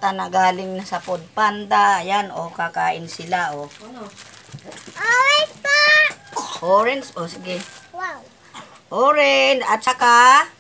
bata na galing na sa Food Panda. Ayan, o, kakain sila, o. Orange pa! Orange, o, sige. Wow. Orange, at saka